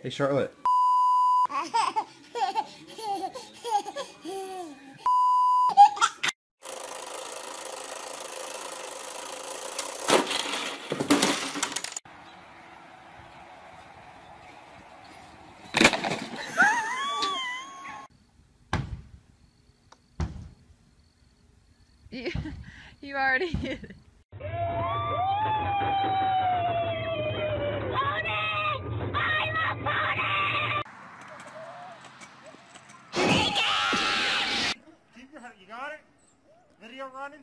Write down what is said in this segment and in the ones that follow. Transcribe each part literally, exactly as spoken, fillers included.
Hey, Charlotte. You, you already hit it. Keep your, you got it? Video running?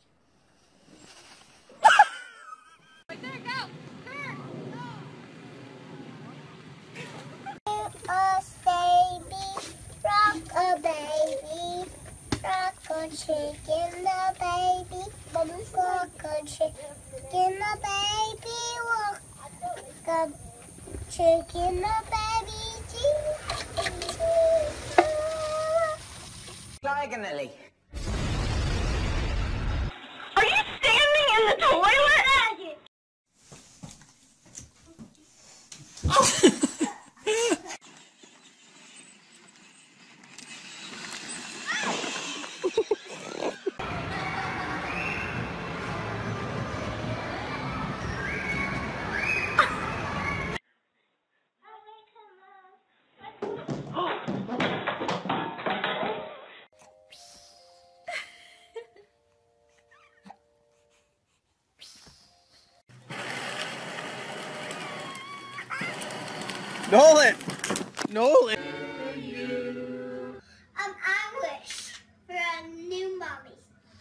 Right there, go! There! A baby, rock a baby, rock a chicken, the baby, rock a chicken, the baby, rock a chicken, the baby. Diagonally. Are you standing in the toilet? Nolan! Nolan! Um, I wish for a new mommy.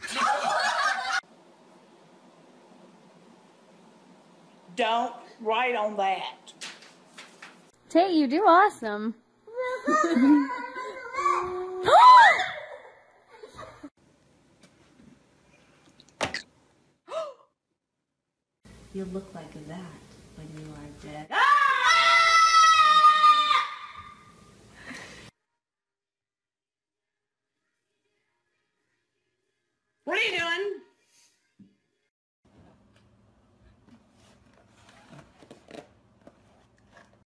Don't write on that. Tay, you do awesome. You'll look like that when you are dead. What are you doing?